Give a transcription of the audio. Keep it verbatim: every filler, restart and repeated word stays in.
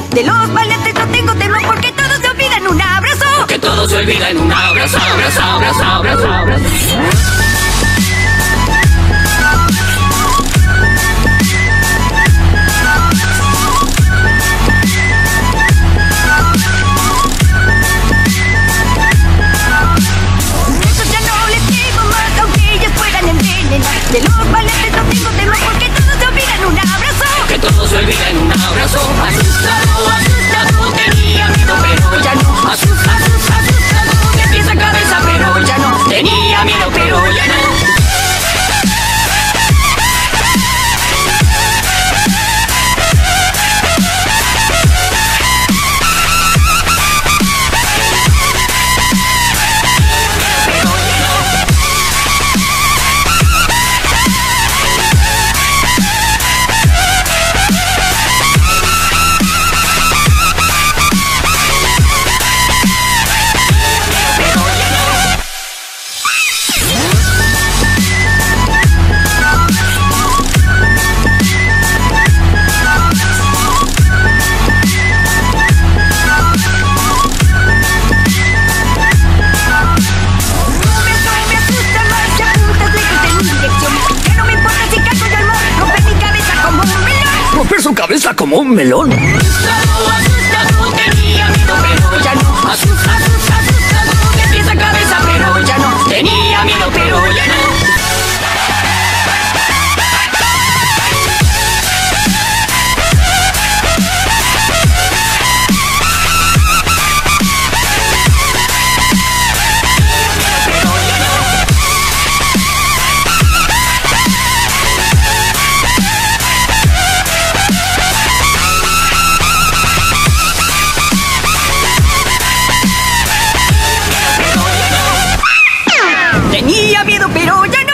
De los valientes no tengo temor porque todo se olvida en un abrazo. Que todo se olvida en un abrazo, abrazo, abrazo, abrazo, abrazo. De los valientes no tengo temor porque todo se olvida en un abrazo. Que todo se olvida en un abrazo. Asustado, asustado, tenía miedo pero ya no. Asustado, asustado, de pies a cabeza pero ya no. Tenía miedo pero ya no. Romper su cabeza como un melón. Asustado, asustado, tenía miedo pero ya no. Asustado, asustado, de pies a cabeza pero ya no. Tenía miedo pero ya no. Tenía miedo pero ya no.